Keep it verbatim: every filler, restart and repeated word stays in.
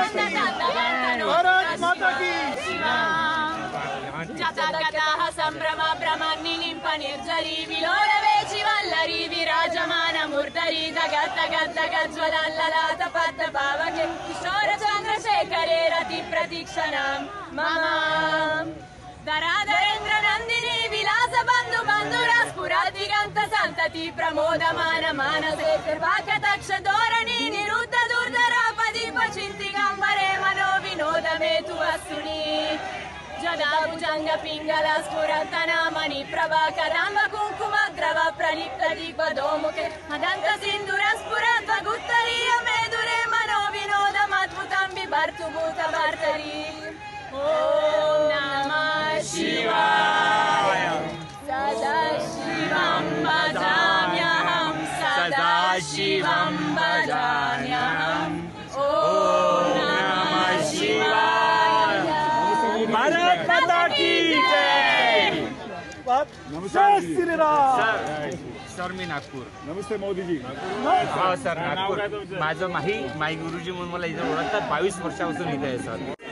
भारत माता की जतकथाः सम्भ्रम ब्रह्मणि निर्जरी विलोलवेचि वल्लरी विराजमानमूर्धरी दगद्दगद्दगज्ज्वलल्ललाट पद्मपावके किशोर चन्द्रशेखरे रति प्रतीक्षणां मम धराधरेन्द्र नन्दिनी विलास बन्धु बन्धुरस्फुरदिगन्त सन्तति प्रमोदमान मानसे कृपाकटाक्ष धोरणी निरुद्ध दुर्धरापदीप चिन्तिगम्बरे मनो विनोद मेतु वस्तुनि जदा भुजंग पिंगल स्फुरतनामणि प्रभा कदम्ब कुंकुम द्रव प्रलिप्त दिग्वधोमुखे अदंत सिंधुर स्फुरत गुत्तरीय मेदुरे मनो विनोदमद्भुतं बिभर्तु भूत भर्तरी ओम नमः शिवाय सदा शिवं भजाम्यहं सदा शिवं भजाम्यहं ओम नमः शिवाय भारत माता की जय। नमस्कार श्री राम सर मी नागपूर. नमस्ते मोदी जी. हो सर नागपूर. माझं माही माई गुरुजी म्हणून मला इथे ओळखतात. बावीस वर्षापासून इथे आहे सर.